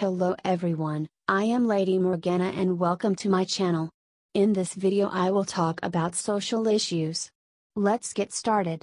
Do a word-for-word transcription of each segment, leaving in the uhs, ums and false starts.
Hello everyone, I am Lady Morgana and welcome to my channel. In this video I will talk about social issues. Let's get started.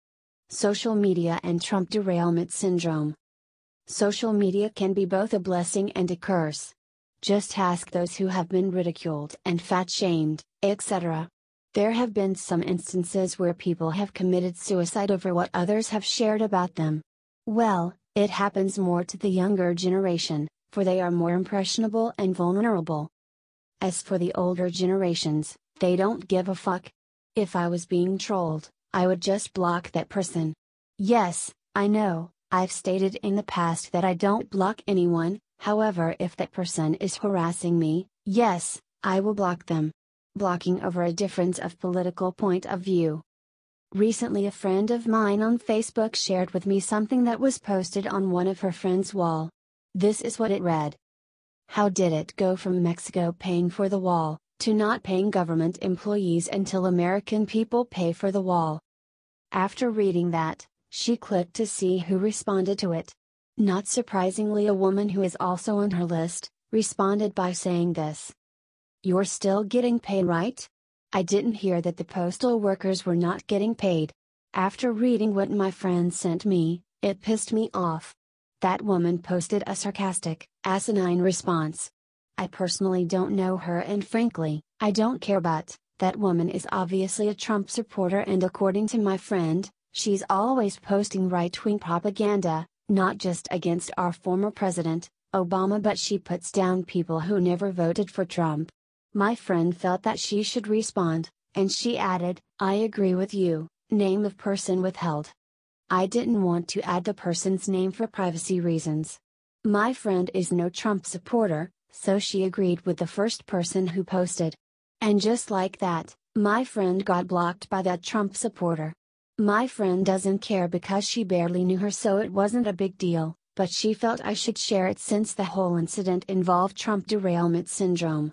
Social media and Trump derailment syndrome. Social media can be both a blessing and a curse. Just ask those who have been ridiculed and fat-shamed, et cetera. There have been some instances where people have committed suicide over what others have shared about them. Well, it happens more to the younger generation, for they are more impressionable and vulnerable. As for the older generations, they don't give a fuck. If I was being trolled, I would just block that person. Yes, I know, I've stated in the past that I don't block anyone, however if that person is harassing me, yes, I will block them. Blocking over a difference of political point of view. Recently a friend of mine on Facebook shared with me something that was posted on one of her friends' wall. This is what it read. How did it go from Mexico paying for the wall, to not paying government employees until American people pay for the wall? After reading that, she clicked to see who responded to it. Not surprisingly, a woman who is also on her list, responded by saying this. You're still getting paid, right? I didn't hear that the postal workers were not getting paid. After reading what my friend sent me, it pissed me off. That woman posted a sarcastic, asinine response. I personally don't know her and frankly, I don't care, but that woman is obviously a Trump supporter and according to my friend, she's always posting right-wing propaganda, not just against our former president, Obama, but she puts down people who never voted for Trump. My friend felt that she should respond, and she added, I agree with you, name of person withheld. I didn't want to add the person's name for privacy reasons. My friend is no Trump supporter, so she agreed with the first person who posted. And just like that, my friend got blocked by that Trump supporter. My friend doesn't care because she barely knew her, so it wasn't a big deal, but she felt I should share it since the whole incident involved Trump derailment syndrome.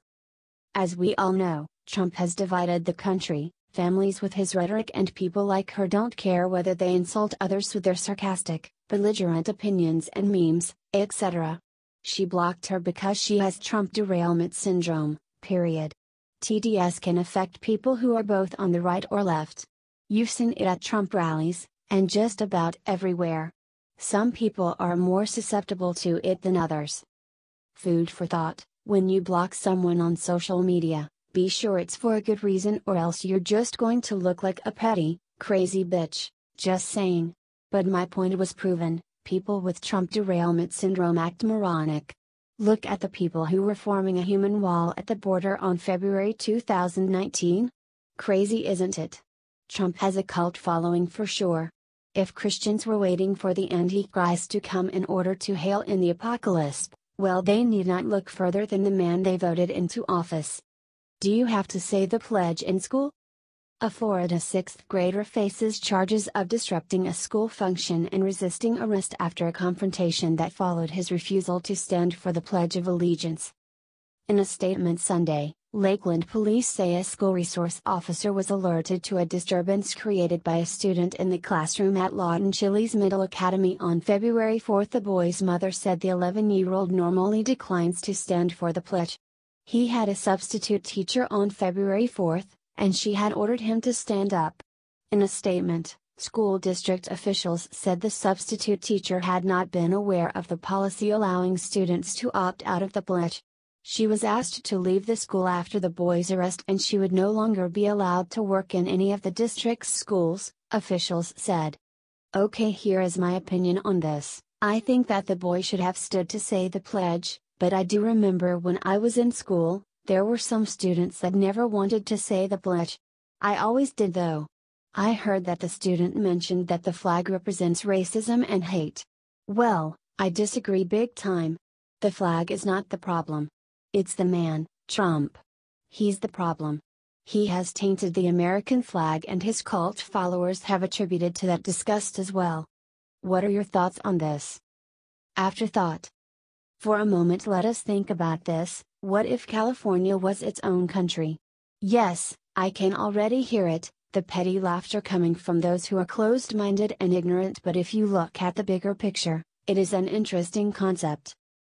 As we all know, Trump has divided the country, families with his rhetoric, and people like her don't care whether they insult others with their sarcastic, belligerent opinions and memes, et cetera. She blocked her because she has Trump derailment syndrome, period. T D S can affect people who are both on the right or left. You've seen it at Trump rallies, and just about everywhere. Some people are more susceptible to it than others. Food for thought. When you block someone on social media, be sure it's for a good reason or else you're just going to look like a petty, crazy bitch, just saying. But my point was proven, people with Trump derailment syndrome act moronic. Look at the people who were forming a human wall at the border on February two thousand nineteen. Crazy, isn't it? Trump has a cult following for sure. If Christians were waiting for the Antichrist to come in order to hail in the apocalypse, well, they need not look further than the man they voted into office. Do you have to say the pledge in school? A Florida sixth grader faces charges of disrupting a school function and resisting arrest after a confrontation that followed his refusal to stand for the Pledge of Allegiance. In a statement Sunday, Lakeland police say a school resource officer was alerted to a disturbance created by a student in the classroom at Lawton Chiles Middle Academy on February fourth. The boy's mother said the eleven-year-old normally declines to stand for the pledge. He had a substitute teacher on February fourth, and she had ordered him to stand up. In a statement, school district officials said the substitute teacher had not been aware of the policy allowing students to opt out of the pledge. She was asked to leave the school after the boy's arrest and she would no longer be allowed to work in any of the district's schools, officials said. Okay, here is my opinion on this. I think that the boy should have stood to say the pledge, but I do remember when I was in school, there were some students that never wanted to say the pledge. I always did though. I heard that the student mentioned that the flag represents racism and hate. Well, I disagree big time. The flag is not the problem. It's the man, Trump. He's the problem. He has tainted the American flag and his cult followers have attributed to that disgust as well. What are your thoughts on this? Afterthought. For a moment let us think about this, what if California was its own country? Yes, I can already hear it, the petty laughter coming from those who are closed-minded and ignorant, but if you look at the bigger picture, it is an interesting concept.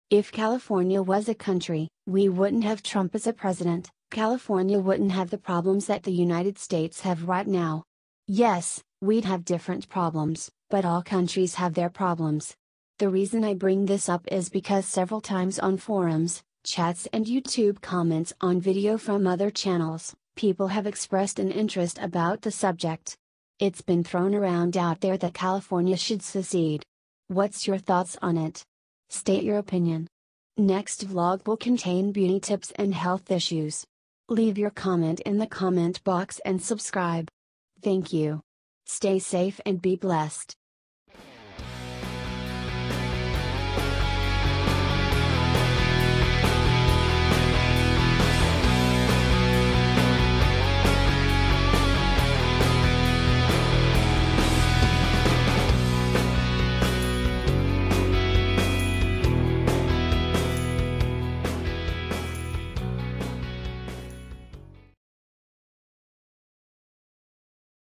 If California was a country, we wouldn't have Trump as a president. California wouldn't have the problems that the United States have right now. Yes, we'd have different problems, but all countries have their problems. The reason I bring this up is because several times on forums, chats and YouTube comments on video from other channels, people have expressed an interest about the subject. It's been thrown around out there that California should secede. What's your thoughts on it? State your opinion. Next vlog will contain beauty tips and health issues. Leave your comment in the comment box and subscribe. Thank you. Stay safe and be blessed.